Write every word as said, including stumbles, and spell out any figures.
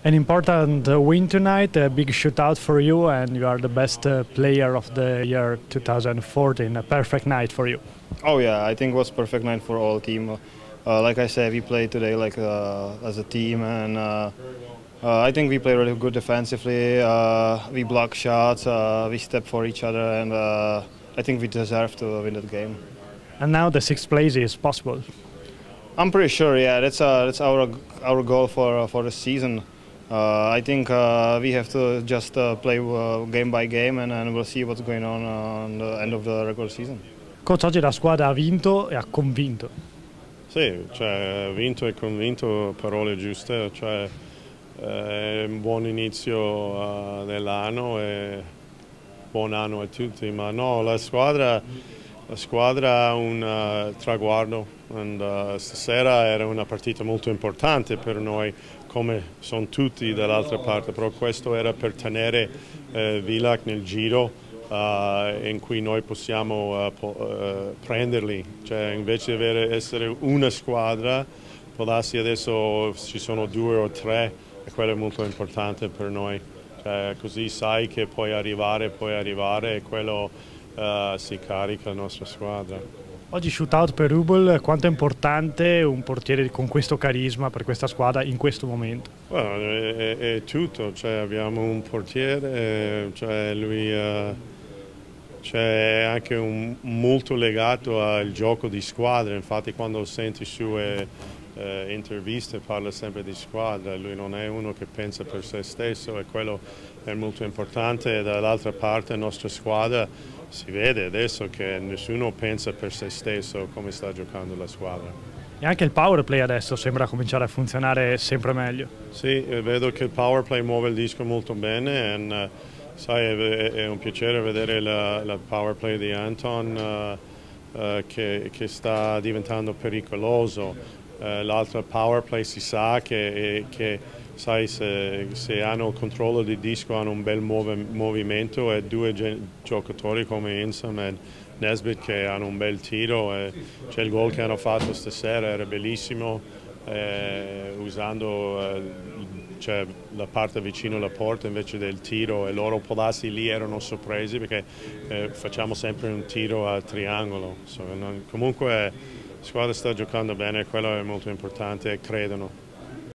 An important uh, win tonight, a big shootout for you, and you are the best uh, player of the year two thousand fourteen. A perfect night for you. Oh yeah, I think it was perfect night for all team. Uh, like I said, we played today like uh, as a team, and uh, uh, I think we played really good defensively. Uh, we block shots, uh, we step for each other, and uh, I think we deserve to win that game. And now the sixth place is possible. I'm pretty sure, yeah, that's uh, that's our our goal for uh, for the season. Uh, I think uh, we have to just uh, play uh, game by game, and, and we'll see what's going on uh, on the end of the regular season. Coach, oggi la squadra ha vinto e ha convinto. Sì, cioè, vinto e convinto, parole giuste, cioè, è un buon inizio uh, dell'anno e buon anno a tutti, ma no, la squadra, la squadra ha un uh, traguardo, e uh, stasera era una partita molto importante per noi, come sono tutti dall'altra parte, però questo era per tenere uh, Villach nel giro Uh, in cui noi possiamo uh, po uh, prenderli, cioè invece di avere, essere una squadra, può darsi adesso ci sono due o tre e quello è molto importante per noi, cioè, così sai che puoi arrivare, puoi arrivare e quello uh, si carica la nostra squadra. Oggi shootout per Hubel, quanto è importante un portiere con questo carisma per questa squadra in questo momento? Well, è, è, è tutto, cioè, abbiamo un portiere, cioè, lui uh, c'è anche un, molto legato al gioco di squadra, infatti quando senti sue eh, interviste parla sempre di squadra, lui non è uno che pensa per se stesso e quello è molto importante. E dall'altra parte la nostra squadra si vede adesso che nessuno pensa per se stesso come sta giocando la squadra. E anche il power play adesso sembra cominciare a funzionare sempre meglio. Sì, vedo che il power play muove il disco molto bene. And, uh, Sai, è, è un piacere vedere la, la power play di Anton uh, uh, che, che sta diventando pericoloso. Uh, L'altra power play si sa che, che sai, se, se hanno il controllo di disco hanno un bel mov movimento e due giocatori come Insam e Nesbitt che hanno un bel tiro. C'è il gol che hanno fatto stasera, era bellissimo, eh, usando uh, cioè, la parte vicino alla porta invece del tiro, e loro può darsi lì erano sorpresi perché eh, facciamo sempre un tiro a triangolo. So, non, comunque la squadra sta giocando bene, quello è molto importante e credono.